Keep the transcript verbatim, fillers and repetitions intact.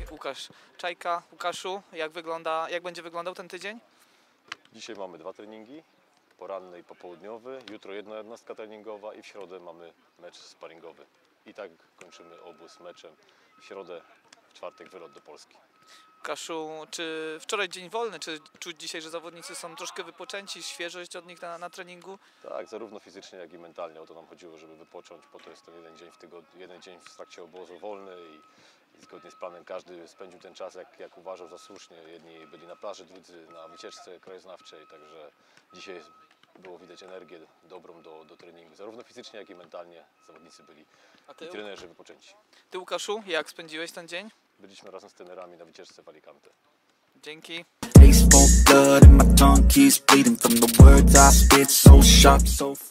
zawodnik Łukasz Czajka. Łukaszu, jak wygląda, jak będzie wyglądał ten tydzień? Dzisiaj mamy dwa treningi, poranny i popołudniowy. Jutro jedna jednostka treningowa i w środę mamy mecz sparingowy. I tak kończymy obóz meczem. W środę, w czwartek wylot do Polski. Łukaszu, czy wczoraj dzień wolny, czy czuć dzisiaj, że zawodnicy są troszkę wypoczęci, świeżość od nich na, na treningu? Tak, zarówno fizycznie, jak i mentalnie. O to nam chodziło, żeby wypocząć. Po to jest ten jeden dzień w tygodniu, jeden dzień w trakcie obozu wolny i, i zgodnie z planem każdy spędził ten czas, jak, jak uważał za słusznie. Jedni byli na plaży, drudzy na wycieczce krajoznawczej, także dzisiaj było widać energię dobrą do, do treningu. Zarówno fizycznie, jak i mentalnie zawodnicy byli A ty, i trenerzy wypoczęci. Ty, Łukaszu, jak spędziłeś ten dzień? Byliśmy razem z trenerami na wycieczce w Alicante. Dzięki. Ace for blood and my tongue keeps bleeding from the words I spit, so sharp, so